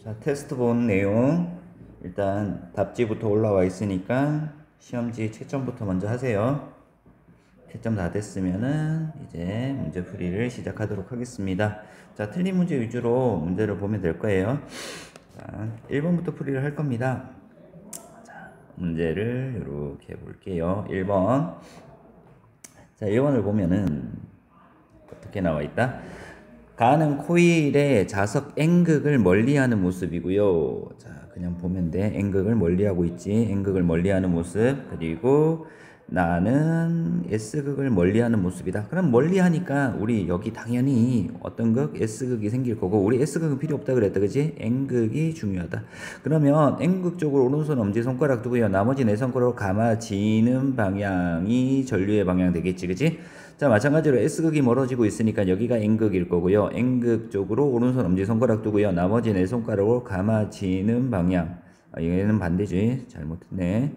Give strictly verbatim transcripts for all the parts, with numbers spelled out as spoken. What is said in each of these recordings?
자, 테스트 본 내용 일단 답지부터 올라와 있으니까 시험지 채점부터 먼저 하세요. 채점 다 됐으면은 이제 문제풀이를 시작하도록 하겠습니다. 자, 틀린 문제 위주로 문제를 보면 될 거예요. 자, 일 번부터 풀이를 할 겁니다. 자, 문제를 이렇게 볼게요. 일 번. 자, 일 번을 보면은 어떻게 나와 있다? 가는 코일의 자석 N극을 멀리하는 모습이고요. 자, 그냥 보면 돼. N극을 멀리하고 있지. N극을 멀리하는 모습. 그리고 나는 S극을 멀리하는 모습이다. 그럼 멀리하니까 우리 여기 당연히 어떤 극? S극이 생길 거고, 우리 S극은 필요 없다 그랬다. 그지? N극이 중요하다. 그러면 N극 쪽으로 오른손 엄지손가락 두고요. 나머지 네 손가락으로 감아지는 방향이 전류의 방향 되겠지. 그지? 자, 마찬가지로 S극이 멀어지고 있으니까 여기가 N극일 거고요. N극 쪽으로 오른손 엄지손가락 두고요. 나머지 네 손가락으로 감아지는 방향. 아, 얘는 반대지. 잘못했네.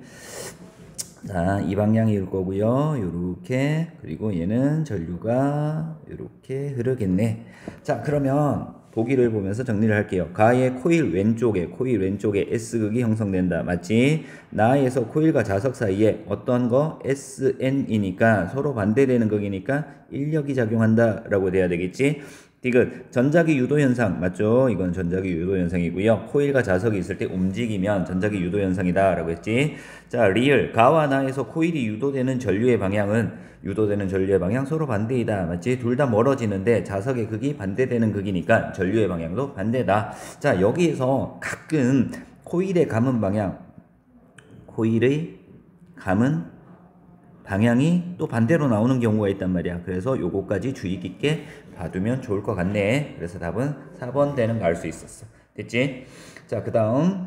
자, 이 방향일 거고요. 요렇게. 그리고 얘는 전류가 요렇게 흐르겠네. 자, 그러면 보기를 보면서 정리를 할게요. 가의 코일 왼쪽에, 코일 왼쪽에 S극이 형성된다. 맞지? 나에서 코일과 자석 사이에 어떤 거? 에스엔이니까 서로 반대되는 극이니까 인력이 작용한다 라고 돼야 되겠지? 디귿, 전자기 유도 현상. 맞죠? 이건 전자기 유도 현상이고요. 코일과 자석이 있을 때 움직이면 전자기 유도 현상이다 라고 했지. 자, 리을, 가와 나에서 코일이 유도되는 전류의 방향은 유도되는 전류의 방향 서로 반대이다. 맞지? 둘 다 멀어지는데 자석의 극이 반대되는 극이니까 전류의 방향도 반대다. 자, 여기에서 가끔 코일의 감은 방향, 코일의 감은 방향이 또 반대로 나오는 경우가 있단 말이야. 그래서 요거까지 주의 깊게 봐두면 좋을 것 같네. 그래서 답은 사 번 되는 거 알 수 있었어. 됐지? 자, 그 다음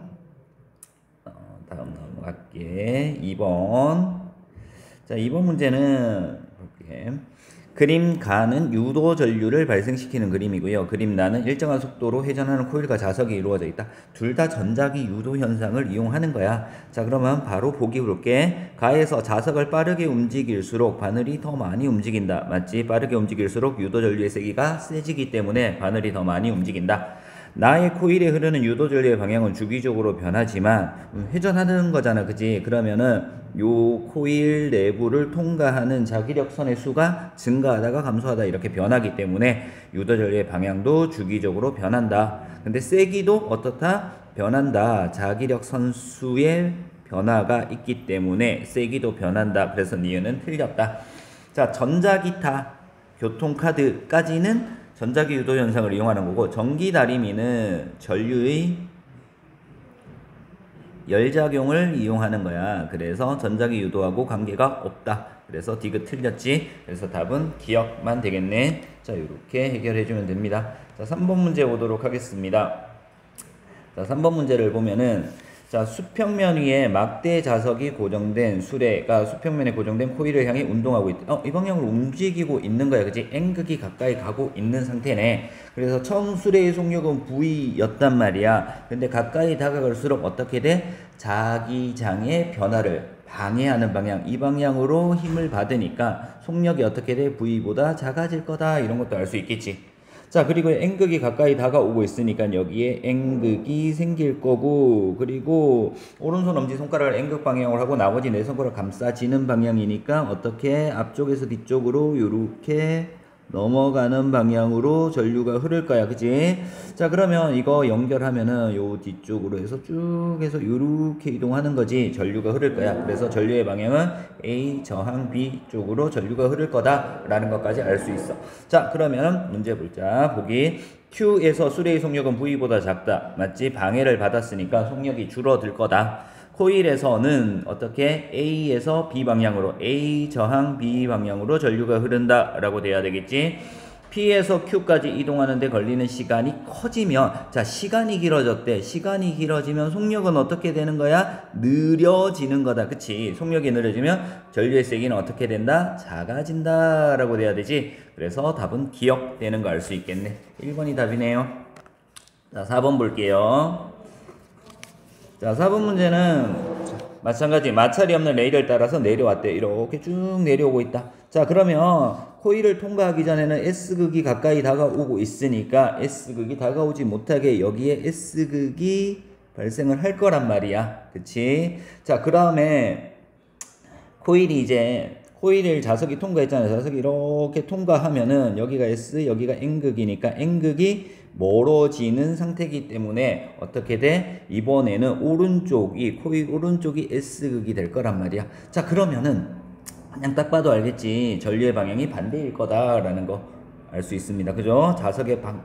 어, 다음 넘어갈게. 이 번. 자, 이 번 문제는 볼게. 그림 가는 유도 전류를 발생시키는 그림이고요. 그림 나는 일정한 속도로 회전하는 코일과 자석이 이루어져 있다. 둘 다 전자기 유도 현상을 이용하는 거야. 자, 그러면 바로 보기 볼게. 가에서 자석을 빠르게 움직일수록 바늘이 더 많이 움직인다. 맞지? 빠르게 움직일수록 유도 전류의 세기가 세지기 때문에 바늘이 더 많이 움직인다. 나의 코일에 흐르는 유도 전류의 방향은 주기적으로 변하지만 회전하는 거잖아. 그지? 그러면은 요 코일 내부를 통과하는 자기력선의 수가 증가하다가 감소하다 이렇게 변하기 때문에 유도 전류의 방향도 주기적으로 변한다. 근데 세기도 어떻다? 변한다. 자기력선 수의 변화가 있기 때문에 세기도 변한다. 그래서 니은은 틀렸다. 자, 전자기타, 교통카드까지는 전자기 유도 현상을 이용하는 거고, 전기 다리미는 전류의 열작용을 이용하는 거야. 그래서 전자기 유도하고 관계가 없다. 그래서 디귿 틀렸지. 그래서 답은 기억만 되겠네. 자, 이렇게 해결해 주면 됩니다. 자, 삼 번 문제 보도록 하겠습니다. 자, 삼 번 문제를 보면은, 자, 수평면 위에 막대 자석이 고정된 수레가 수평면에 고정된 코일을 향해 운동하고 있다. 어, 이 방향으로 움직이고 있는 거야. 그치? N극이 가까이 가고 있는 상태네. 그래서 처음 수레의 속력은 V였단 말이야. 근데 가까이 다가갈수록 어떻게 돼? 자기장의 변화를 방해하는 방향, 이 방향으로 힘을 받으니까 속력이 어떻게 돼? V보다 작아질 거다. 이런 것도 알 수 있겠지. 자, 그리고 N극이 가까이 다가오고 있으니까 여기에 N극이 생길 거고, 그리고 오른손 엄지손가락을 N극 방향으로 하고 나머지 네 손가락 감싸지는 방향이니까 어떻게 앞쪽에서 뒤쪽으로 요렇게 넘어가는 방향으로 전류가 흐를 거야. 그치? 자, 그러면 이거 연결하면은 요 뒤쪽으로 해서 쭉 해서 요렇게 이동하는 거지. 전류가 흐를 거야. 그래서 전류의 방향은 A 저항 B 쪽으로 전류가 흐를 거다 라는 것까지 알 수 있어. 자, 그러면 문제 보자. 보기. Q에서 수레의 속력은 V보다 작다. 맞지? 방해를 받았으니까 속력이 줄어들 거다. 코일에서는 어떻게 A에서 B 방향으로, A 저항 B 방향으로 전류가 흐른다 라고 돼야 되겠지. P에서 Q까지 이동하는데 걸리는 시간이 커지면, 자, 시간이 길어졌대. 시간이 길어지면 속력은 어떻게 되는 거야? 느려지는 거다. 그치? 속력이 느려지면 전류의 세기는 어떻게 된다? 작아진다 라고 돼야 되지. 그래서 답은 기억되는 거 알 수 있겠네. 일 번이 답이네요. 자, 사 번 볼게요. 자, 사 번 문제는 마찬가지 마찰이 없는 레일을 따라서 내려왔대. 이렇게 쭉 내려오고 있다. 자, 그러면 코일을 통과하기 전에는 S극이 가까이 다가오고 있으니까 S극이 다가오지 못하게 여기에 S극이 발생을 할 거란 말이야. 그치? 자, 그 다음에 코일이 이제 코일을 자석이 통과했잖아요. 자석이 이렇게 통과하면은 여기가 S, 여기가 N극이니까 N극이 멀어지는 상태이기 때문에 어떻게 돼? 이번에는 오른쪽이 코일 오른쪽이 S극이 될 거란 말이야. 자, 그러면은 그냥 딱 봐도 알겠지. 전류의 방향이 반대일 거다라는 거 알 수 있습니다. 그죠? 자석의 방,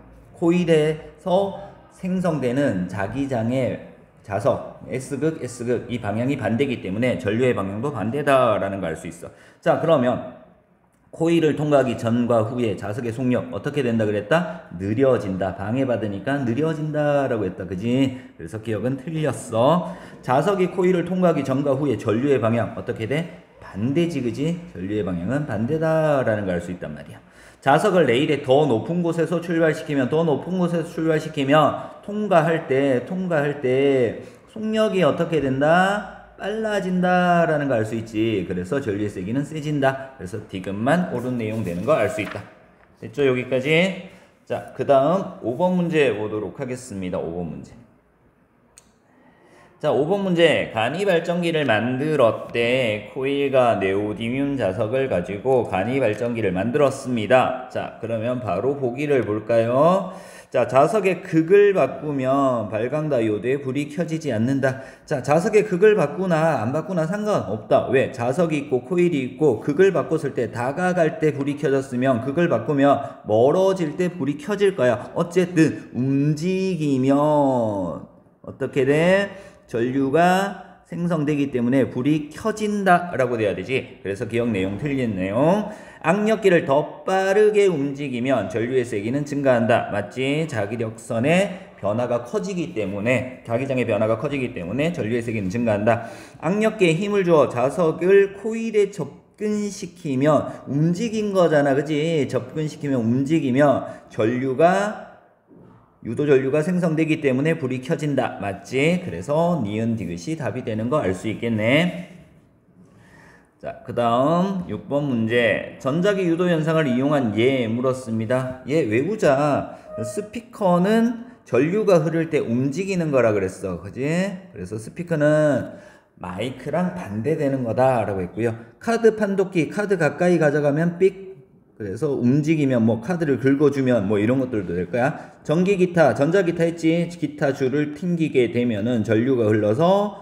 코일에서 생성되는 자기장의 자석 S극, S극 이 방향이 반대이기 때문에 전류의 방향도 반대다라는 걸 알 수 있어. 자, 그러면 코일을 통과하기 전과 후에 자석의 속력 어떻게 된다 그랬다? 느려진다. 방해받으니까 느려진다라고 했다. 그지? 그래서 기억은 틀렸어. 자석이 코일을 통과하기 전과 후에 전류의 방향 어떻게 돼? 반대지. 그지? 전류의 방향은 반대다라는 걸 알 수 있단 말이야. 자석을 레일에 더 높은 곳에서 출발시키면 더 높은 곳에서 출발시키면 통과할 때 통과할 때 속력이 어떻게 된다? 빨라진다라는 거 알 수 있지. 그래서 전류의 세기는 세진다. 그래서 디귿만 옳은 내용 되는 거 알 수 있다. 됐죠? 여기까지. 자, 그 다음 오 번 문제 보도록 하겠습니다. 오 번 문제. 자, 오 번 문제. 간이 발전기를 만들었대. 코일과 네오디뮴 자석을 가지고 간이 발전기를 만들었습니다. 자, 그러면 바로 보기를 볼까요? 자, 자석의 극을 바꾸면 발광 다이오드에 불이 켜지지 않는다. 자, 자석의 극을 바꾸나 안 바꾸나 상관없다. 왜? 자석이 있고 코일이 있고 극을 바꿨을 때 다가갈 때 불이 켜졌으면 극을 바꾸면 멀어질 때 불이 켜질 거야. 어쨌든 움직이면 어떻게 돼? 전류가 생성되기 때문에 불이 켜진다 라고 돼야 되지. 그래서 기억 내용 틀린 내용. 악력기를 더 빠르게 움직이면 전류의 세기는 증가한다. 맞지? 자기력선의 변화가 커지기 때문에 자기장의 변화가 커지기 때문에 전류의 세기는 증가한다. 악력기에 힘을 주어 자석을 코일에 접근시키면 움직인 거잖아. 그지? 접근시키면 움직이면 전류가 유도 전류가 생성되기 때문에 불이 켜진다. 맞지? 그래서 니은 디귿이 답이 되는 거 알 수 있겠네. 자, 그 다음 육 번 문제. 전자기 유도 현상을 이용한 예 물었습니다. 예 외우자. 스피커는 전류가 흐를 때 움직이는 거라 그랬어. 그지? 그래서 스피커는 마이크랑 반대되는 거다 라고 했고요. 카드 판독기, 카드 가까이 가져가면 삑. 그래서 움직이면 뭐 카드를 긁어주면 뭐 이런 것들도 될 거야. 전기 기타, 전자 기타 했지. 기타 줄을 튕기게 되면은 전류가 흘러서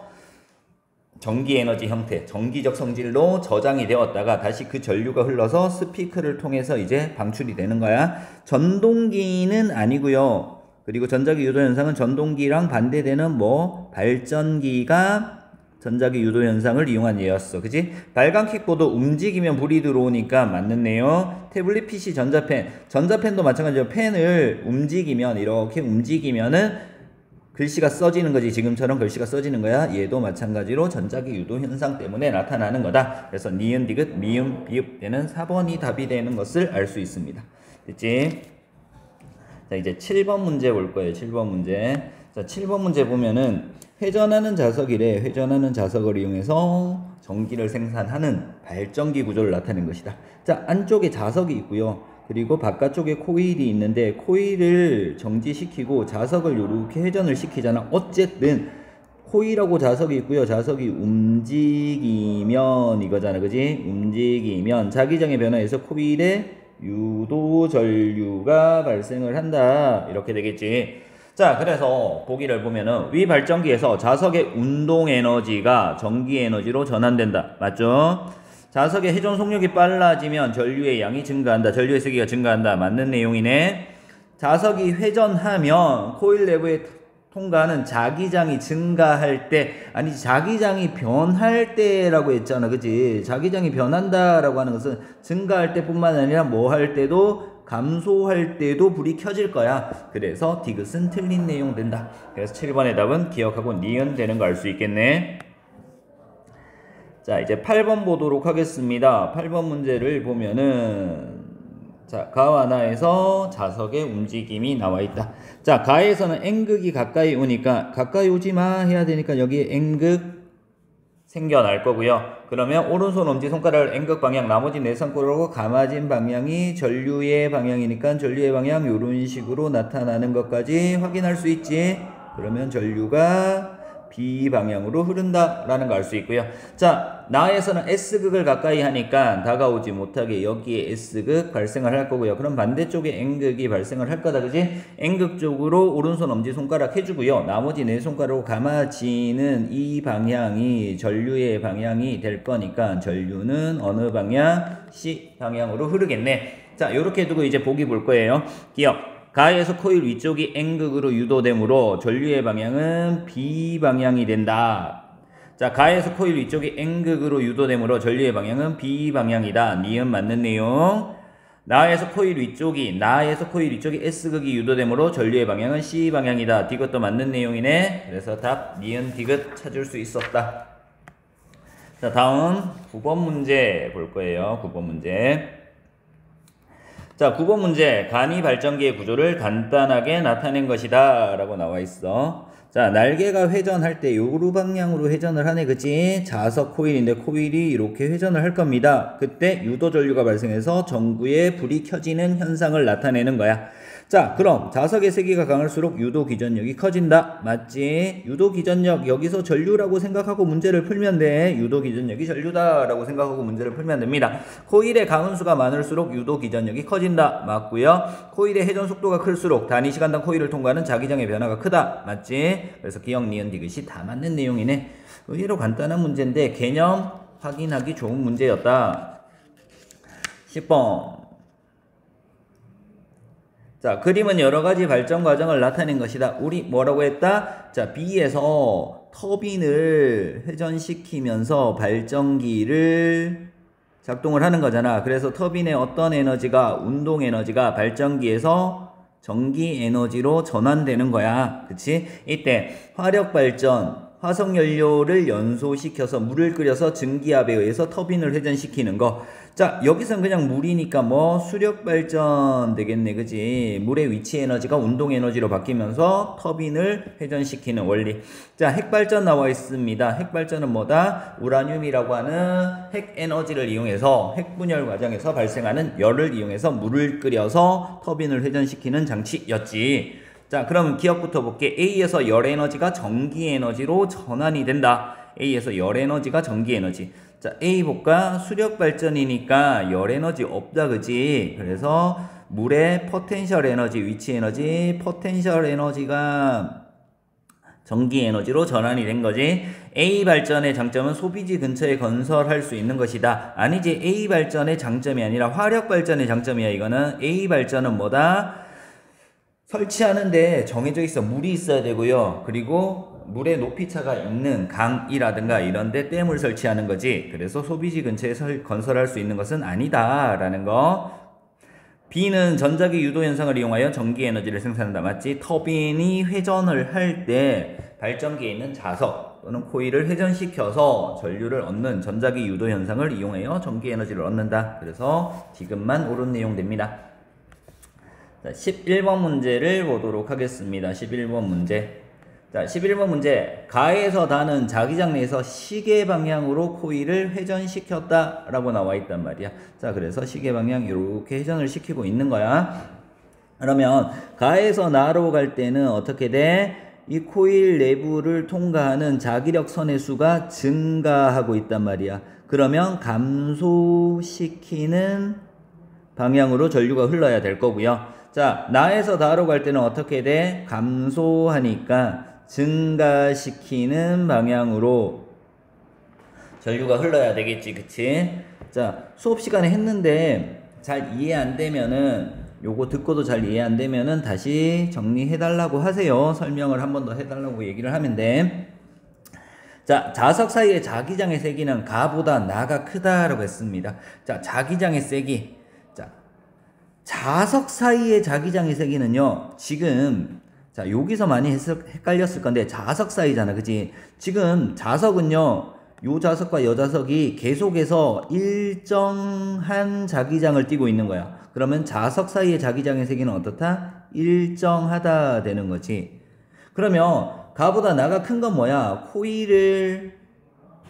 전기 에너지 형태, 전기적 성질로 저장이 되었다가 다시 그 전류가 흘러서 스피커를 통해서 이제 방출이 되는 거야. 전동기는 아니고요. 그리고 전자기 유도 현상은 전동기랑 반대되는 뭐 발전기가 전자기 유도 현상을 이용한 예였어. 그지? 발광 킥보드 움직이면 불이 들어오니까 맞는 내용. 태블릿 피씨 전자펜. 전자펜도 마찬가지로 펜을 움직이면 이렇게 움직이면은 글씨가 써지는 거지. 지금처럼 글씨가 써지는 거야. 얘도 마찬가지로 전자기 유도 현상 때문에 나타나는 거다. 그래서 니은 디귿 미음 비읍 되는 사 번이 답이 되는 것을 알 수 있습니다. 됐지? 자, 이제 칠 번 문제 볼 거예요. 칠 번 문제. 자, 칠 번 문제 보면은 회전하는 자석이래. 회전하는 자석을 이용해서 전기를 생산하는 발전기 구조를 나타낸 것이다. 자, 안쪽에 자석이 있고요. 그리고 바깥쪽에 코일이 있는데 코일을 정지시키고 자석을 이렇게 회전을 시키잖아. 어쨌든 코일하고 자석이 있고요. 자석이 움직이면 이거잖아. 그지? 움직이면 자기장의 변화에서 코일에 유도 전류가 발생을 한다. 이렇게 되겠지. 자, 그래서 보기를 보면은 위 발전기에서 자석의 운동 에너지가 전기 에너지로 전환된다. 맞죠? 자석의 회전 속력이 빨라지면 전류의 양이 증가한다. 전류의 세기가 증가한다. 맞는 내용이네. 자석이 회전하면 코일 내부에 통과하는 자기장이 증가할 때, 아니 자기장이 변할 때라고 했잖아. 그치? 자기장이 변한다라고 하는 것은 증가할 때뿐만 아니라 뭐 할 때도 감소할 때도 불이 켜질 거야. 그래서 디귿은 틀린 내용 된다. 그래서 칠 번의 답은 기억하고 니은 되는 거 알 수 있겠네. 자, 이제 팔 번 보도록 하겠습니다. 팔 번 문제를 보면은 자, 가와 나에서 자석의 움직임이 나와 있다. 자, 가에서는 N극이 가까이 오니까 가까이 오지 마 해야 되니까 여기에 N극 생겨날 거고요. 그러면 오른손 엄지손가락을 N극 방향, 나머지 네 손가락으로 감아진 방향이 전류의 방향이니까 전류의 방향 이런 식으로 나타나는 것까지 확인할 수 있지. 그러면 전류가 B 방향으로 흐른다라는 거 알 수 있고요. 자, 나에서는 S극을 가까이 하니까 다가오지 못하게 여기에 S극 발생을 할 거고요. 그럼 반대쪽에 N극이 발생을 할 거다, 그지? N극 쪽으로 오른손 엄지손가락 해주고요. 나머지 네 손가락으로 감아지는 이 방향이 전류의 방향이 될 거니까 전류는 어느 방향? C 방향으로 흐르겠네. 자, 요렇게 두고 이제 보기 볼 거예요. 기억. 가에서 코일 위쪽이 N극으로 유도되므로 전류의 방향은 B 방향이 된다. 자, 가에서 코일 위쪽이 N극으로 유도되므로 전류의 방향은 B 방향이다. 니은 맞는 내용. 나에서 코일 위쪽이 나에서 코일 위쪽이 S극이 유도되므로 전류의 방향은 C 방향이다. 디귿도 맞는 내용이네. 그래서 답 니은 디귿 찾을 수 있었다. 자, 다음 구 번 문제 볼 거예요. 구 번 문제. 자, 구 번 문제. 간이 발전기의 구조를 간단하게 나타낸 것이다 라고 나와 있어. 자, 날개가 회전할 때 요루 방향으로 회전을 하네, 그치? 자석 코일인데 코일이 이렇게 회전을 할 겁니다. 그때 유도 전류가 발생해서 전구에 불이 켜지는 현상을 나타내는 거야. 자, 그럼 자석의 세기가 강할수록 유도 기전력이 커진다. 맞지? 유도 기전력, 여기서 전류라고 생각하고 문제를 풀면 돼. 유도 기전력이 전류다라고 생각하고 문제를 풀면 됩니다. 코일의 가운수가 많을수록 유도 기전력이 커진다. 맞고요. 코일의 회전 속도가 클수록 단위 시간당 코일을 통과하는 자기장의 변화가 크다. 맞지? 그래서 기억, 니은, 디귿이 다 맞는 내용이네. 의외로 간단한 문제인데 개념 확인하기 좋은 문제였다. 십 번. 자, 그림은 여러가지 발전 과정을 나타낸 것이다. 우리 뭐라고 했다? 자, B에서 터빈을 회전시키면서 발전기를 작동을 하는 거잖아. 그래서 터빈의 어떤 에너지가, 운동 에너지가 발전기에서 전기 에너지로 전환되는 거야. 그치? 이때 화력 발전, 화석 연료를 연소시켜서 물을 끓여서 증기압에 의해서 터빈을 회전시키는 거. 자, 여기선 그냥 물이니까 뭐 수력 발전 되겠네, 그지? 물의 위치 에너지가 운동 에너지로 바뀌면서 터빈을 회전시키는 원리. 자, 핵 발전 나와 있습니다. 핵 발전은 뭐다? 우라늄이라고 하는 핵 에너지를 이용해서 핵 분열 과정에서 발생하는 열을 이용해서 물을 끓여서 터빈을 회전시키는 장치였지. 자, 그럼 기억부터 볼게. A에서 열 에너지가 전기 에너지로 전환이 된다. A에서 열 에너지가 전기 에너지. 자, A 볼까? 수력 발전이니까 열 에너지 없다, 그지? 그래서 물의 포텐셜 에너지, 위치 에너지, 포텐셜 에너지가 전기 에너지로 전환이 된 거지. A 발전의 장점은 소비지 근처에 건설할 수 있는 것이다. 아니지. A 발전의 장점이 아니라 화력 발전의 장점이야. 이거는 A 발전은 뭐다? 설치하는데 정해져 있어. 물이 있어야 되고요. 그리고 물의 높이차가 있는 강이라든가 이런 데 댐을 설치하는 거지. 그래서 소비지 근처에 설, 건설할 수 있는 것은 아니다 라는 거. B는 전자기 유도 현상을 이용하여 전기 에너지를 생산한다. 맞지? 터빈이 회전을 할 때 발전기에 있는 자석 또는 코일을 회전시켜서 전류를 얻는 전자기 유도 현상을 이용하여 전기 에너지를 얻는다. 그래서 지금만 옳은 내용 됩니다. 자, 십일 번 문제를 보도록 하겠습니다. 십일 번 문제. 자, 십일 번 문제. 가에서 다는 자기장 내에서 시계 방향으로 코일을 회전시켰다 라고 나와 있단 말이야. 자, 그래서 시계 방향 이렇게 회전을 시키고 있는 거야. 그러면 가에서 나로 갈 때는 어떻게 돼? 이 코일 내부를 통과하는 자기력 선의 수가 증가하고 있단 말이야. 그러면 감소시키는 방향으로 전류가 흘러야 될 거고요. 자, 나에서 나로 갈 때는 어떻게 돼? 감소하니까 증가시키는 방향으로 전류가 흘러야 되겠지, 그치? 자, 수업 시간에 했는데 잘 이해 안 되면은, 요거 듣고도 잘 이해 안 되면은 다시 정리해 달라고 하세요. 설명을 한 번 더 해 달라고 얘기를 하면 돼. 자, 자석 사이의 자기장의 세기는 가보다 나가 크다라고 했습니다. 자, 자기장의 세기. 자, 자석 사이의 자기장의 세기는요, 지금, 자, 여기서 많이 헷갈렸을 건데, 자석 사이잖아, 그치? 지금 자석은요, 요 자석과 요 자석이 계속해서 일정한 자기장을 띠고 있는 거야. 그러면 자석 사이의 자기장의 세기는 어떻다? 일정하다 되는 거지. 그러면 가보다 나가 큰 건 뭐야? 코일을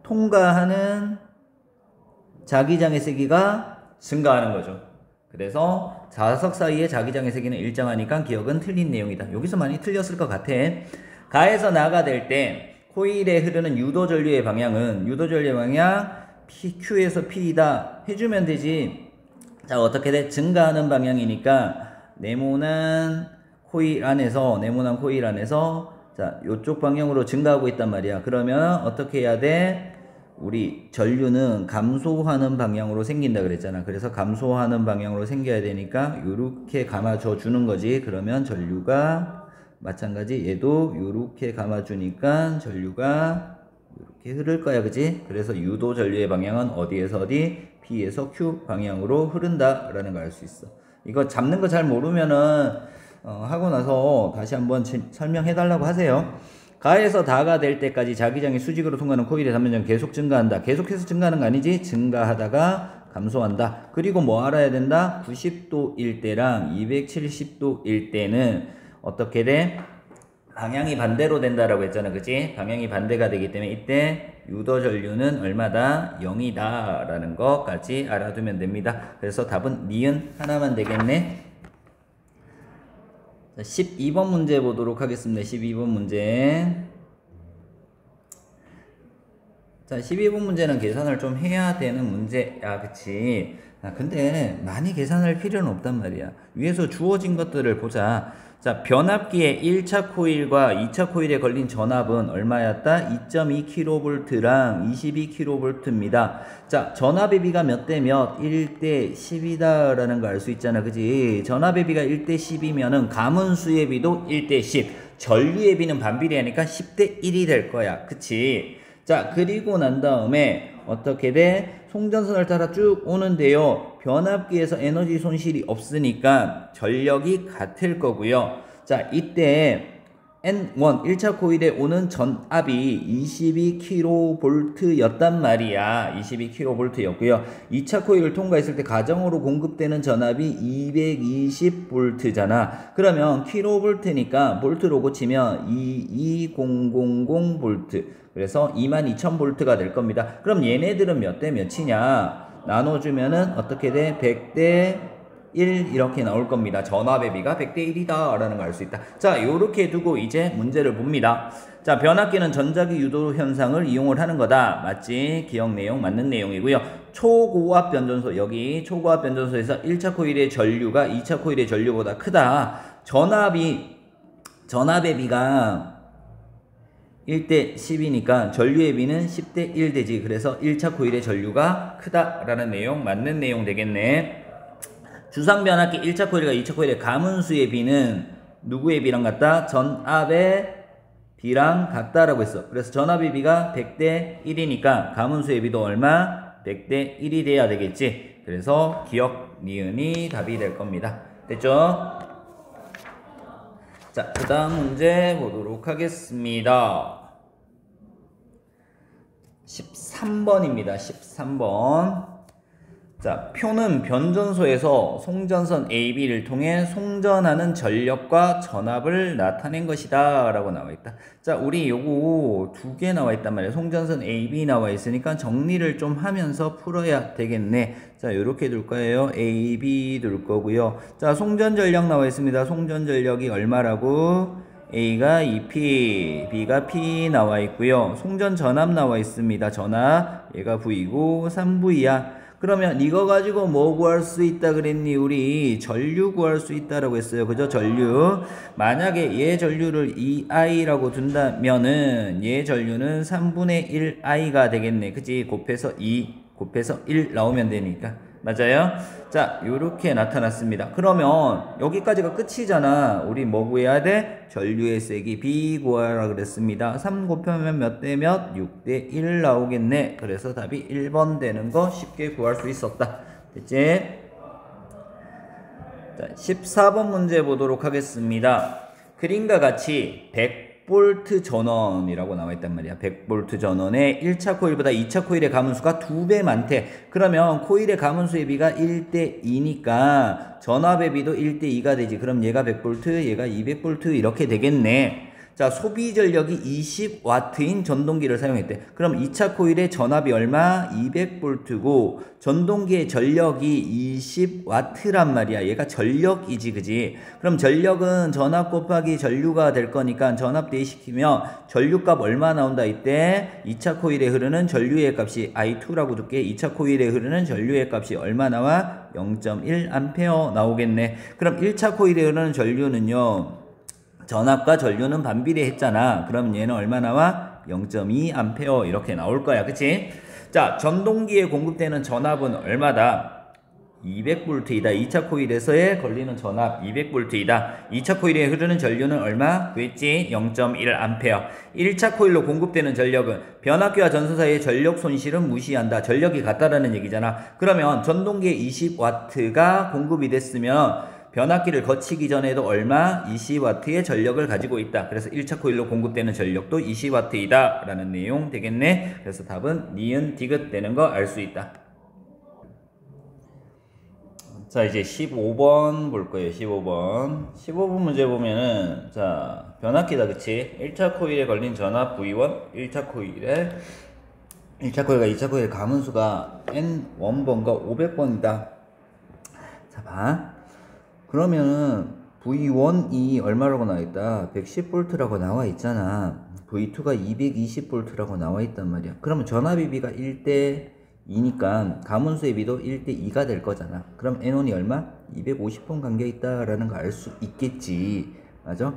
통과하는 자기장의 세기가 증가하는 거죠. 그래서 자석 사이의 자기장의 세기는 일정하니까 기억은 틀린 내용이다. 여기서 많이 틀렸을 것 같아. 가에서 나가 될 때 코일에 흐르는 유도 전류의 방향은 유도 전류의 방향 P, Q에서 P이다 해주면 되지. 자, 어떻게 돼? 증가하는 방향이니까 네모난 코일 안에서 네모난 코일 안에서 자, 요쪽 방향으로 증가하고 있단 말이야. 그러면 어떻게 해야 돼? 우리 전류는 감소하는 방향으로 생긴다 그랬잖아. 그래서 감소하는 방향으로 생겨야 되니까 요렇게 감아줘 주는 거지. 그러면 전류가 마찬가지 얘도 요렇게 감아주니까 전류가 이렇게 흐를 거야. 그지? 그래서 유도 전류의 방향은 어디에서 어디? P에서 Q 방향으로 흐른다 라는 걸 알 수 있어. 이거 잡는 거 잘 모르면은 어, 하고 나서 다시 한번 설명해 달라고 하세요. 가에서 다가 될 때까지 자기장이 수직으로 통과하는 코일의 단면적은 계속 증가한다. 계속해서 증가하는 거 아니지? 증가하다가 감소한다. 그리고 뭐 알아야 된다? 구십 도일 때랑 이백칠십 도일 때는 어떻게 돼? 방향이 반대로 된다라고 했잖아. 그치? 방향이 반대가 되기 때문에 이때 유도 전류는 얼마다? 영이다 라는 것까지 알아두면 됩니다. 그래서 답은 니은 하나만 되겠네. 자, 십이 번 문제 보도록 하겠습니다. 십이 번 문제. 자, 십이 번 문제는 계산을 좀 해야 되는 문제야. 그치? 아, 근데 많이 계산할 필요는 없단 말이야. 위에서 주어진 것들을 보자. 자, 변압기의 일 차 코일과 이 차 코일에 걸린 전압은 얼마였다? 이 점 이 킬로볼트랑 이십이 킬로볼트입니다. 자, 전압의 비가 몇 대 몇? 일 대 십이다 라는 거 알 수 있잖아. 그지? 전압의 비가 일 대 십이면은 가문수의 비도 일 대 십. 전류의 비는 반비례하니까 십 대 일이 될 거야. 그치? 자, 그리고 난 다음에 어떻게 돼? 송전선을 따라 쭉 오는데요. 변압기에서 에너지 손실이 없으니까 전력이 같을 거고요. 자, 이때 엔 원 일 차 코일에 오는 전압이 이십이 킬로볼트였단 말이야. 이십이 킬로볼트였고요. 이 차 코일을 통과했을 때 가정으로 공급되는 전압이 이백이십 볼트잖아. 그러면 킬로볼트니까 볼트로 고치면 이이공공공 볼트. 그래서 이만 이천 볼트가 될 겁니다. 그럼 얘네들은 몇 대 몇이냐? 나눠주면은 어떻게 돼? 백 대 일 이렇게 나올 겁니다. 전압의 비가 백 대 일이다 라는 걸 알 수 있다. 자, 요렇게 두고 이제 문제를 봅니다. 자, 변압기는 전자기 유도 현상을 이용을 하는 거다. 맞지? 기억 내용 맞는 내용이고요. 초고압 변전소, 여기 초고압 변전소에서 일 차 코일의 전류가 이 차 코일의 전류보다 크다. 전압이 전압의 비가 일 대 십이니까 전류의 비는 십 대 일 되지. 그래서 일 차 코일의 전류가 크다라는 내용 맞는 내용 되겠네. 주상변압기 일 차 코일과 이 차 코일의 가문수의 비는 누구의 비랑 같다? 전압의 비랑 같다라고 했어. 그래서 전압의 비가 백 대 일이니까 가문수의 비도 얼마? 백 대 일이 돼야 되겠지. 그래서 기억 니은이 답이 될 겁니다. 됐죠? 자, 그 다음 문제 보도록 하겠습니다. 십삼 번입니다. 십삼 번. 자, 표는 변전소에서 송전선 에이비를 통해 송전하는 전력과 전압을 나타낸 것이다 라고 나와 있다. 자, 우리 요거 두 개 나와 있단 말이에요. 송전선 에이비 나와 있으니까 정리를 좀 하면서 풀어야 되겠네. 자, 요렇게 둘 거예요. 에이비 둘 거고요. 자, 송전 전력 나와 있습니다. 송전 전력이 얼마라고? A가 이 피, B가 P 나와 있고요. 송전 전압 나와 있습니다. 전압, 얘가 V고 삼 브이야. 그러면 이거 가지고 뭐 구할 수 있다 그랬니? 우리 전류 구할 수 있다라고 했어요. 그죠? 전류. 만약에 얘 전류를 이 아이라고 둔다면은 얘 전류는 삼분의 일 아이가 되겠네. 그치? 곱해서 이, 곱해서 일 나오면 되니까. 맞아요? 자, 요렇게 나타났습니다. 그러면 여기까지가 끝이잖아. 우리 뭐 구해야 돼? 전류의 세기 B 구하라 그랬습니다. 삼 곱하면 몇 대 몇? 육 대 일 나오겠네. 그래서 답이 일 번 되는 거 쉽게 구할 수 있었다. 됐지? 자, 십사 번 문제 보도록 하겠습니다. 그림과 같이 백 볼트 전원이라고 나와 있단 말이야. 백 볼트 전원에 일 차 코일보다 이 차 코일의 가문수가 두 배 많대. 그러면 코일의 가문수의 비가 일 대 이니까 전압의 비도 일 대 이가 되지. 그럼 얘가 백 볼트, 얘가 이백 볼트 이렇게 되겠네. 자, 소비 전력이 이십 와트인 전동기를 사용했대. 그럼 이 차 코일의 전압이 얼마? 이백 볼트고 전동기의 전력이 이십 와트란 말이야. 얘가 전력이지, 그지? 그럼 전력은 전압 곱하기 전류가 될 거니까 전압 대시키면 전류값 얼마 나온다 이때? 이 차 코일에 흐르는 전류의 값이 아이 투라고 둘게. 이 차 코일에 흐르는 전류의 값이 얼마 나와? 영 점 일 암페어 나오겠네. 그럼 일 차 코일에 흐르는 전류는요, 전압과 전류는 반비례했잖아. 그럼 얘는 얼마 나와? 영 점 이 암페어 이렇게 나올 거야. 그치? 자, 전동기에 공급되는 전압은 얼마다? 이백 볼트이다. 이 차 코일에서의 걸리는 전압 이백 볼트이다. 이 차 코일에 흐르는 전류는 얼마? 그랬지? 영 점 일 암페어. 일 차 코일로 공급되는 전력은 변압기와 전선 사이의 전력 손실은 무시한다. 전력이 같다라는 얘기잖아. 그러면 전동기에 이십 와트가 공급이 됐으면 변압기를 거치기 전에도 얼마? 이십 와트의 전력을 가지고 있다. 그래서 일 차 코일로 공급되는 전력도 이십 와트이다 라는 내용 되겠네. 그래서 답은 니은 디귿 되는 거 알 수 있다. 자, 이제 십오 번 볼 거예요. 십오 번. 십오 번 문제 보면은, 자, 변압기다, 그치? 일 차 코일에 걸린 전압 브이 원, 일 차 코일에, 일 차 코일과 이 차 코일의 가문수가 엔 일 번과 오백 번이다. 자, 봐. 그러면은 브이 원이 얼마라고 나와있다? 백십 볼트라고 나와있잖아. 브이 투가 이백이십 볼트라고 나와있단 말이야. 그러면 전압의 비가 일 대 이니까 가문수의 비도 일 대 이가 될 거잖아. 그럼 엔 원이 얼마? 이백오십 번 감겨있다 라는 거 알 수 있겠지. 맞아?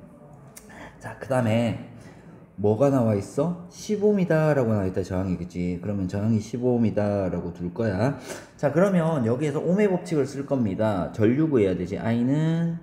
자, 그 다음에 뭐가 나와있어? 십오 옴이다 라고 나와있다. 저항이, 그치? 그러면 저항이 십오 옴이다 라고 둘 거야. 자, 그러면 여기에서 옴의 법칙을 쓸 겁니다. 전류 구해야 되지. I는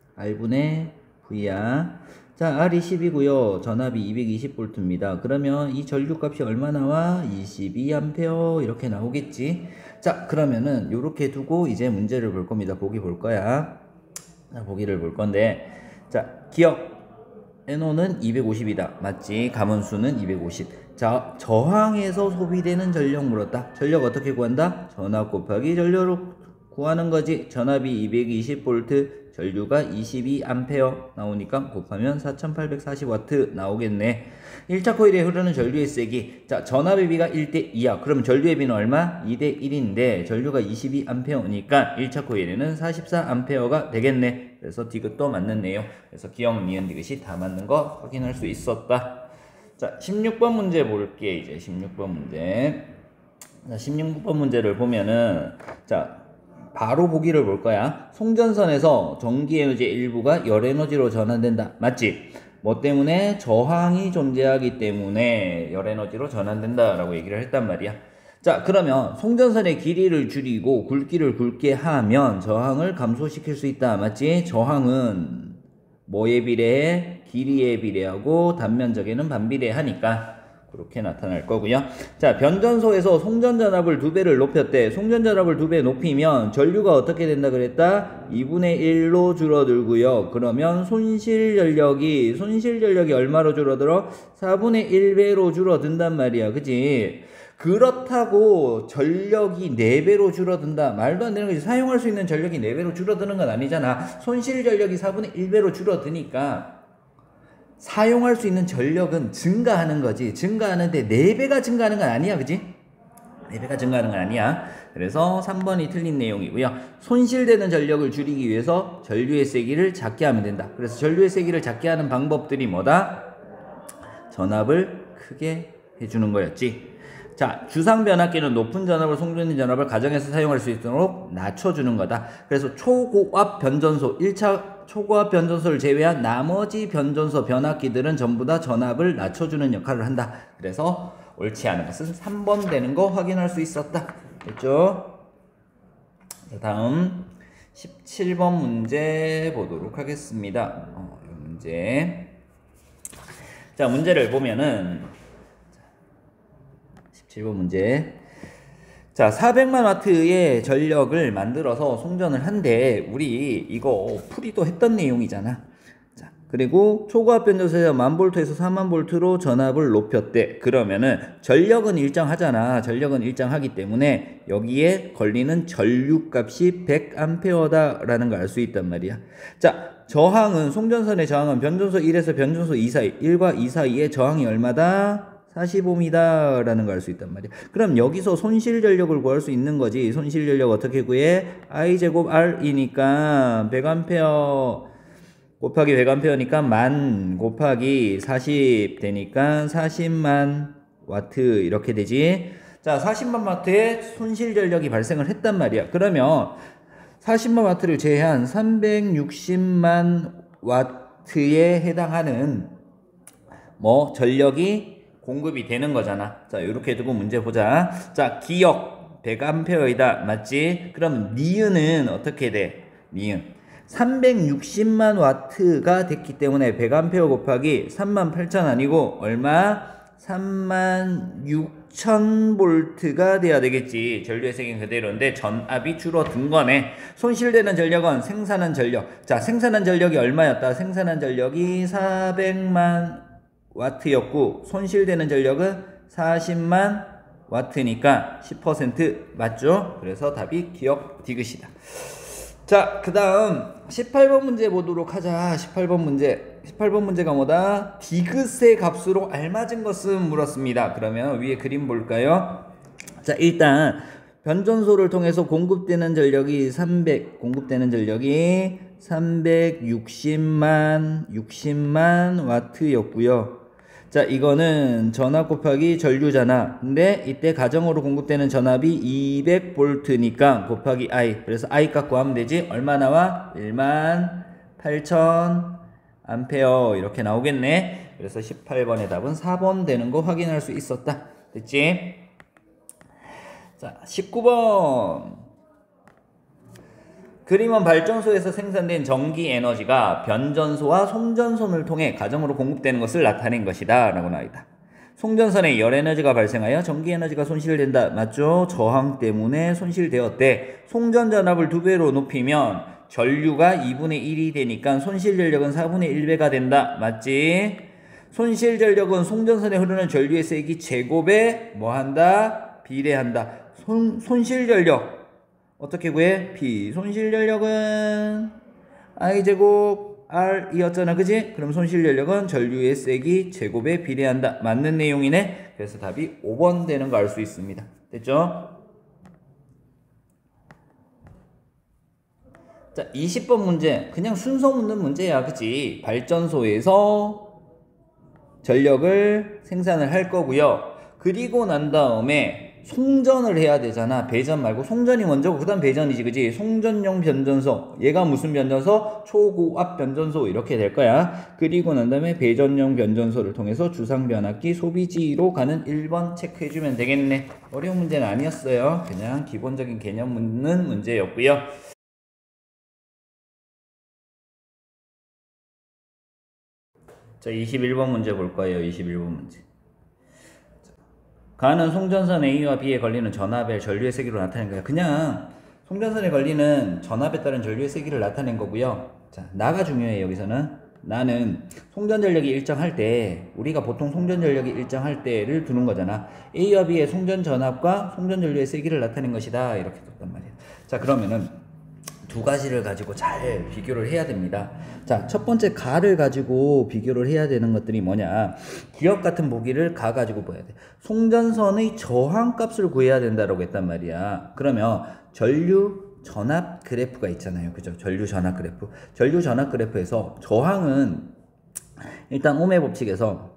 R분의 V야. 자, R이 십이고요. 전압이 이백이십 볼트입니다. 그러면 이 전류 값이 얼마 나와? 이십이 암페어 이렇게 나오겠지. 자, 그러면은 요렇게 두고 이제 문제를 볼 겁니다. 보기 볼 거야. 자, 보기를 볼 건데, 자, 기억. 엔 원은 이백오십이다. 맞지? 가문수는 이백오십. 자, 저항에서 소비되는 전력 물었다. 전력 어떻게 구한다? 전압 곱하기 전류로 구하는 거지. 전압이 이백이십 볼트, 전류가 이십이 암페어 나오니까 곱하면 사천팔백사십 와트 나오겠네. 일 차 코일에 흐르는 전류의 세기. 자, 전압의 비가 일 대 이야. 그럼 전류의 비는 얼마? 이 대 일인데 전류가 이십이 암페어니까 일 차 코일에는 사십사 암페어가 되겠네. 그래서 디귿도 맞는 내용. 그래서 기억, 니은, 디귿이 다 맞는 거 확인할 수 있었다. 자, 십육 번 문제 볼게. 이제 십육 번 문제. 자, 십육 번 문제를 보면은, 자, 바로 보기를 볼 거야. 송전선에서 전기에너지 일부가 열에너지로 전환된다. 맞지? 뭐 때문에? 저항이 존재하기 때문에 열에너지로 전환된다 라고 얘기를 했단 말이야. 자, 그러면 송전선의 길이를 줄이고 굵기를 굵게 하면 저항을 감소시킬 수 있다. 맞지? 저항은 뭐에 비례해? 길이에 비례하고 단면적에는 반비례하니까 그렇게 나타날 거고요. 자, 변전소에서 송전전압을 두 배를 높였대. 송전전압을 두 배 높이면 전류가 어떻게 된다 그랬다? 이분의 일로 줄어들고요. 그러면 손실 전력이 손실 전력이 얼마로 줄어들어? 사분의 일 배로 줄어든단 말이야. 그치? 그렇다고 전력이 네 배로 줄어든다. 말도 안 되는 거지. 사용할 수 있는 전력이 네 배로 줄어드는 건 아니잖아. 손실 전력이 사분의 일 배로 줄어드니까 사용할 수 있는 전력은 증가하는 거지. 증가하는데 네 배가 증가하는 건 아니야. 그지? 네 배가 증가하는 건 아니야. 그래서 삼 번이 틀린 내용이고요. 손실되는 전력을 줄이기 위해서 전류의 세기를 작게 하면 된다. 그래서 전류의 세기를 작게 하는 방법들이 뭐다? 전압을 크게 해주는 거였지. 자, 주상 변압기는 높은 전압을 송전된 전압을 가정에서 사용할 수 있도록 낮춰주는 거다. 그래서 초고압 변전소, 일 차 초고압 변전소를 제외한 나머지 변전소 변압기들은 전부 다 전압을 낮춰주는 역할을 한다. 그래서 옳지 않은 것은 삼 번 되는 거 확인할 수 있었다. 됐죠? 자, 다음 십칠 번 문제 보도록 하겠습니다. 어, 이 문제. 자, 문제를 보면은 십칠 번 문제. 자, 사백만 와트의 전력을 만들어서 송전을 한대. 우리 이거 풀이도 했던 내용이잖아. 자, 그리고 초고압 변전소에서 만 볼트에서 사만 볼트로 전압을 높였대. 그러면은 전력은 일정하잖아. 전력은 일정하기 때문에 여기에 걸리는 전류값이 백 암페어다 라는 걸 알 수 있단 말이야. 자, 저항은 송전선의 저항은 변전소 일에서 변전소 이 사이, 일과 이 사이의 저항이 얼마다? 사십 옴이다 라는 걸 알 수 있단 말이야. 그럼 여기서 손실 전력을 구할 수 있는 거지. 손실 전력 어떻게 구해? I 제곱 R이니까 백 암페어 곱하기 백 암페어니까 만 곱하기 사십 되니까 사십만 와트 이렇게 되지. 자, 사십만 와트의 손실 전력이 발생을 했단 말이야. 그러면 사십만 와트를 제외한 삼백육십만 와트에 해당하는 뭐 전력이 공급이 되는 거잖아. 자, 이렇게 두고 문제 보자. 자, 기역 백 암페어이다. 맞지? 그럼 니은은 어떻게 돼? 니은 삼백육십만 와트가 됐기 때문에 백 암페어 곱하기 삼만 팔천 아니고 얼마? 삼만 육천 볼트가 돼야 되겠지. 전류의 세기는 그대로인데 전압이 줄어든 거네. 손실되는 전력은 생산한 전력. 자, 생산한 전력이 얼마였다? 생산한 전력이 사백만 와트였고 손실되는 전력은 사십만 와트니까 십 퍼센트 맞죠? 그래서 답이 기역 디귿이다. 자, 그 다음 십팔 번 문제 보도록 하자. 십팔 번 문제. 십팔 번 문제가 뭐다? 디귿의 값으로 알맞은 것은 물었습니다. 그러면 위에 그림 볼까요? 자, 일단 변전소를 통해서 공급되는 전력이 삼백, 공급되는 전력이 삼백육십만, 육십만 와트였고요. 자, 이거는 전압 곱하기 전류 전압. 근데 이때 가정으로 공급되는 전압이 이백 볼트니까 곱하기 I. 그래서 I 값 구하면 되지. 얼마 나와? 일만 팔천 암페어 이렇게 나오겠네. 그래서 십팔 번의 답은 사 번 되는 거 확인할 수 있었다. 됐지? 자, 십구 번. 그림은 발전소에서 생산된 전기 에너지가 변전소와 송전선을 통해 가정으로 공급되는 것을 나타낸 것이다 라고 나와있다. 송전선에 열 에너지가 발생하여 전기 에너지가 손실된다. 맞죠? 저항 때문에 손실되었대. 송전 전압을 두 배로 높이면 전류가 이분의 일이 되니까 손실 전력은 사분의 일 배가 된다. 맞지? 손실 전력은 송전선에 흐르는 전류의 세기 제곱에 뭐한다? 비례한다. 손, 손실 전력 어떻게 구해? P 손실 전력은 I 제곱 R이었잖아. 그지? 그럼 손실 전력은 전류의 세기 제곱에 비례한다. 맞는 내용이네. 그래서 답이 오 번 되는 거 알 수 있습니다. 됐죠? 자, 이십 번 문제. 그냥 순서 묻는 문제야. 그치? 발전소에서 전력을 생산을 할 거고요. 그리고 난 다음에 송전을 해야 되잖아. 배전 말고 송전이 먼저고 그 다음 배전이지. 그지? 송전용 변전소. 얘가 무슨 변전소? 초고압 변전소 이렇게 될 거야. 그리고 난 다음에 배전용 변전소를 통해서 주상 변압기 소비지로 가는 일 번 체크해주면 되겠네. 어려운 문제는 아니었어요. 그냥 기본적인 개념 묻는 문제였고요. 자, 이십일 번 문제 볼 거예요. 이십일 번 문제. 가는 송전선 A와 B에 걸리는 전압의 전류의 세기로 나타낸 거야. 그냥 송전선에 걸리는 전압에 따른 전류의 세기를 나타낸 거고요. 자, 나가 중요해. 여기서는 나는 송전 전력이 일정할 때, 우리가 보통 송전 전력이 일정할 때를 두는 거잖아. A와 B의 송전 전압과 송전 전류의 세기를 나타낸 것이다. 이렇게 뒀단 말이야. 자, 그러면은 두 가지를 가지고 잘 비교를 해야 됩니다. 자, 첫 번째 가를 가지고 비교를 해야 되는 것들이 뭐냐. 기역 같은 보기를 가 가지고 봐야 돼. 송전선의 저항값을 구해야 된다라고 했단 말이야. 그러면 전류 전압 그래프가 있잖아요. 그죠? 전류 전압 그래프. 전류 전압 그래프에서 저항은 일단 오메 법칙에서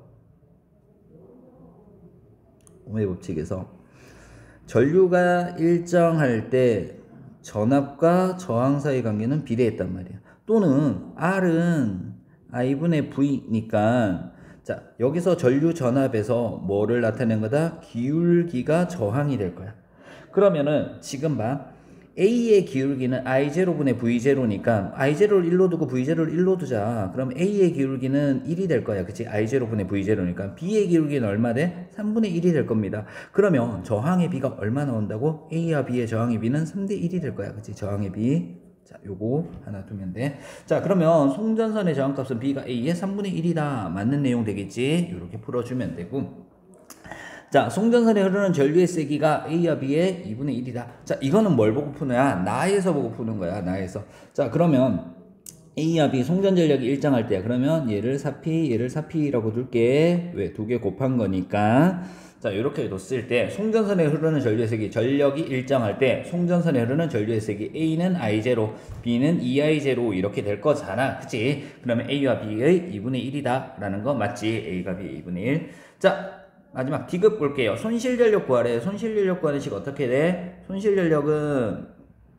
오메 법칙에서 전류가 일정할 때 전압과 저항 사이 관계는 비례했단 말이야. 또는 R은 I분의 V니까 자, 여기서 전류 전압에서 뭐를 나타낸 거다? 기울기가 저항이 될 거야. 그러면은 지금 봐. A의 기울기는 아이 제로분의 브이 제로니까 아이 제로를 일로 두고 브이 제로를 일로 두자. 그럼 A의 기울기는 일이 될 거야. 그치? 아이 제로분의 브이 제로니까 B의 기울기는 얼마 돼? 삼분의 일이 될 겁니다. 그러면 저항의 비가 얼마 나온다고? A와 B의 저항의 비는 삼 대 일이 될 거야. 그치? 저항의 비. 자, 요거 하나 두면 돼. 자, 그러면 송전선의 저항값은 B가 A의 삼분의 일이다. 맞는 내용 되겠지? 이렇게 풀어주면 되고. 자, 송전선에 흐르는 전류의 세기가 A와 B의 이분의 일이다. 자, 이거는 뭘 보고 푸느냐? 나에서 보고 푸는 거야. 나에서. 자, 그러면 A와 B 송전전력이 일정할 때 그러면 얘를 사 피 얘를 사 피라고 둘게. 왜? 두 개 곱한 거니까. 자, 이렇게 뒀을 때 송전선에 흐르는 전류의 색이 전력이 일정할 때 송전선에 흐르는 전류의 색이 A는 아이 제로, B는 이 아이 제로 이렇게 될 거잖아. 그치? 그러면 A와 B의 이분의 일이다 라는 거 맞지? A가 B의 이분의 일. 자, 마지막 D급 볼게요. 손실전력 구하래. 손실전력 구하는 식 어떻게 돼? 손실전력은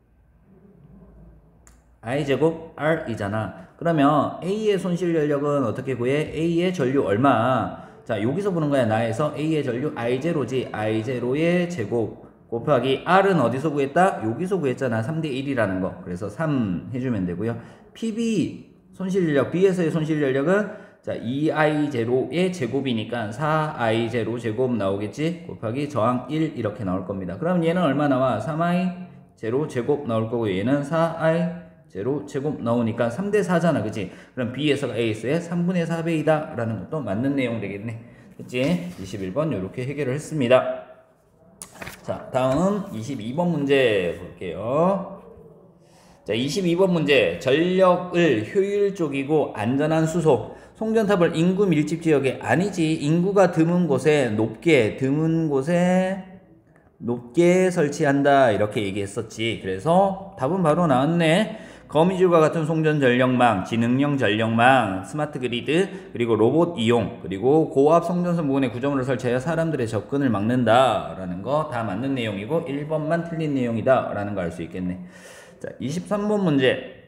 I제곱 R이잖아. 그러면 A의 손실전력은 어떻게 구해? A의 전류 얼마? 자, 여기서 보는 거야. 나에서 A의 전류 아이 제로지. 아이 제로의 제곱 곱하기 R은 어디서 구했다? 여기서 구했잖아. 삼 대 일이라는 거. 그래서 삼 해주면 되고요. 피비 손실전력, B에서의 손실전력은 자, 이 아이 제로의 제곱이니까 사 아이 제로 제곱 나오겠지? 곱하기 저항 일 이렇게 나올 겁니다. 그럼 얘는 얼마 나와? 삼 아이 제로 제곱 나올 거고 얘는 사 아이 제로 제곱 나오니까 삼 대 사잖아. 그치? 그럼 B에서가 A에서의 삼분의 사 배이다 라는 것도 맞는 내용 되겠네. 그치? 이십일 번 이렇게 해결을 했습니다. 자, 다음 이십이 번 문제 볼게요. 자, 이십이 번 문제. 전력을 효율적이고 안전한 수소. 송전탑을 인구 밀집 지역에 아니지. 인구가 드문 곳에 높게 드문 곳에 높게 설치한다 이렇게 얘기했었지. 그래서 답은 바로 나왔네. 거미줄과 같은 송전 전력망, 지능형 전력망, 스마트 그리드, 그리고 로봇 이용, 그리고 고압 송전선 부근에 구조물을 설치하여 사람들의 접근을 막는다 라는 거 다 맞는 내용이고 일 번만 틀린 내용이다 라는 거 알 수 있겠네. 자, 이십삼 번 문제.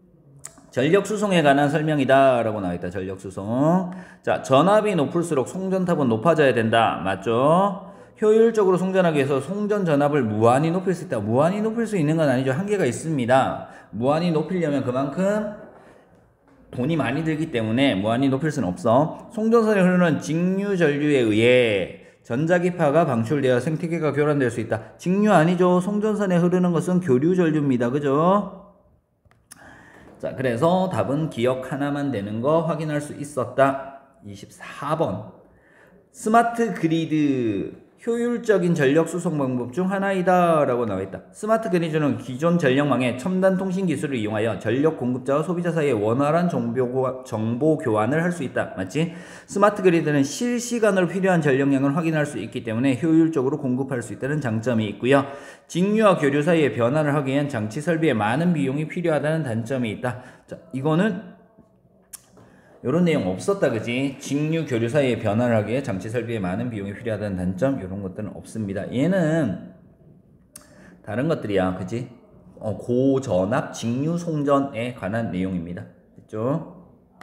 전력 수송에 관한 설명이다 라고 나와있다. 전력 수송. 자, 전압이 높을수록 송전탑은 높아져야 된다. 맞죠? 효율적으로 송전하기 위해서 송전 전압을 무한히 높일 수 있다. 무한히 높일 수 있는 건 아니죠. 한계가 있습니다. 무한히 높이려면 그만큼 돈이 많이 들기 때문에 무한히 높일 수는 없어. 송전선에 흐르는 직류 전류에 의해 전자기파가 방출되어 생태계가 교란될 수 있다. 직류 아니죠. 송전선에 흐르는 것은 교류 전류입니다. 그죠? 자, 그래서 답은 기억 하나만 되는 거 확인할 수 있었다. 이십사 번. 스마트 그리드. 효율적인 전력 수송 방법 중 하나이다 라고 나와있다. 스마트 그리드는 기존 전력망의 첨단 통신 기술을 이용하여 전력 공급자와 소비자 사이에 원활한 정보, 정보 교환을 할 수 있다. 맞지? 스마트 그리드는 실시간으로 필요한 전력량을 확인할 수 있기 때문에 효율적으로 공급할 수 있다는 장점이 있고요. 직류와 교류 사이의 변화를 하기 위한 장치 설비에 많은 비용이 필요하다는 단점이 있다. 자, 이거는 요런 내용 없었다. 그지? 직류 교류 사이의 변화를 하기 위해 장치 설비에 많은 비용이 필요하다는 단점 요런 것들은 없습니다. 얘는 다른 것들이야. 그지? 어, 고전압 직류 송전에 관한 내용입니다. 됐죠?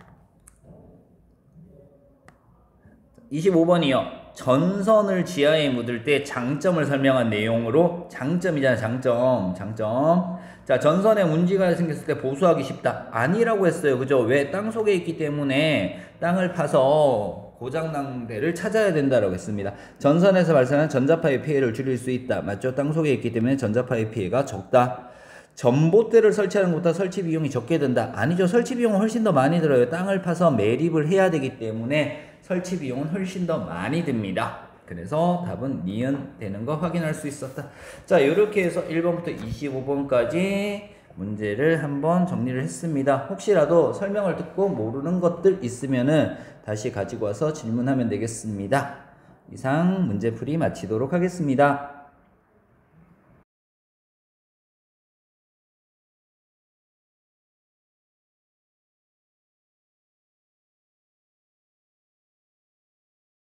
이십오 번이요. 전선을 지하에 묻을 때 장점을 설명한 내용으로 장점이잖아. 장점. 장점. 자, 전선에 문제가 생겼을 때 보수하기 쉽다. 아니라고 했어요. 그죠? 왜? 땅 속에 있기 때문에 땅을 파서 고장난 데를 찾아야 된다라고 했습니다. 전선에서 발생하는 전자파의 피해를 줄일 수 있다. 맞죠? 땅 속에 있기 때문에 전자파의 피해가 적다. 전봇대를 설치하는 것보다 설치 비용이 적게 든다. 아니죠. 설치 비용은 훨씬 더 많이 들어요. 땅을 파서 매립을 해야 되기 때문에 설치 비용은 훨씬 더 많이 듭니다. 그래서 답은 니은 되는 거 확인할 수 있었다. 자, 이렇게 해서 일 번부터 이십오 번까지 문제를 한번 정리를 했습니다. 혹시라도 설명을 듣고 모르는 것들 있으면은 다시 가지고 와서 질문하면 되겠습니다. 이상 문제풀이 마치도록 하겠습니다.